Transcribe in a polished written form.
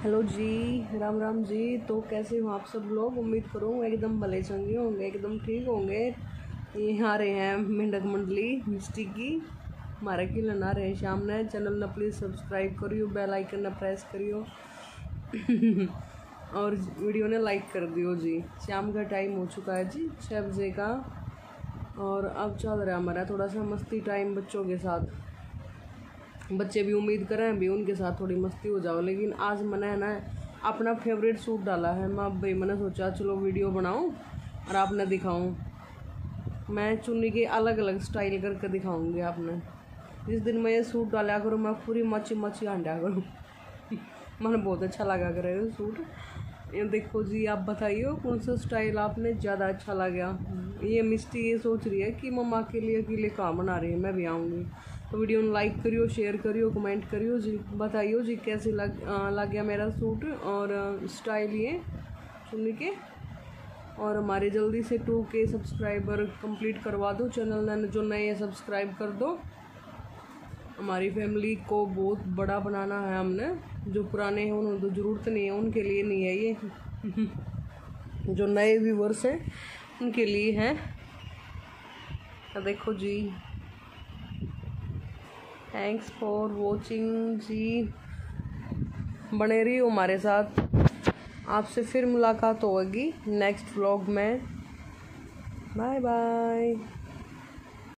Hello जी, राम राम जी। तो कैसे हो आप सब लोग? उम्मीद करूँ एकदम भले चंगे होंगे, एकदम ठीक होंगे। ये आ रहे हैं मेंढक मंडली मिस्टी की हमारे की लना रहे हैं शाम ने। चैनल ना प्लीज़ सब्सक्राइब करियो, बेल आइकन ना प्रेस करियो और वीडियो ने लाइक कर दियो जी। शाम का टाइम हो चुका है जी, 6 बजे का। और अब चल रहा है हमारा थोड़ा सा मस्ती टाइम बच्चों के साथ। बच्चे भी उम्मीद कर रहे हैं भी उनके साथ थोड़ी मस्ती हो जाओ। लेकिन आज मैंने है ना अपना फेवरेट सूट डाला है। मैं भाई मैंने सोचा चलो वीडियो बनाऊं और आपने दिखाऊं। मैं चुन्नी के अलग अलग स्टाइल करके दिखाऊंगी आपने। जिस दिन मैं ये सूट डाला करूँ मैं पूरी मच्छी मच्छी हांडा करूँ मैंने बहुत अच्छा लगा करे ये सूट। ये देखो जी, आप बताइए कौन सा स्टाइल आपने ज़्यादा अच्छा लगा। ये मिस्टी ये सोच रही है कि मम्मा के लिए अकेले काम बना रही है, मैं भी आऊँगी। तो वीडियो को लाइक करियो, शेयर करियो, कमेंट करियो जी। बताइयो जी कैसे लग गया मेरा सूट और स्टाइल ये चुन्नी के। और हमारे जल्दी से 2K सब्सक्राइबर कंप्लीट करवा दो। चैनल ने जो नए सब्सक्राइब कर दो। हमारी फैमिली को बहुत बड़ा बनाना है हमने। जो पुराने हैं उन्हें तो ज़रूरत नहीं है, उनके लिए नहीं है ये जो नए व्यूवर्स हैं उनके लिए है। तो देखो जी, थैंक्स फॉर वॉचिंग जी। बने रही हो हमारे साथ। आपसे फिर मुलाकात होगी नेक्स्ट व्लॉग में। Bye bye.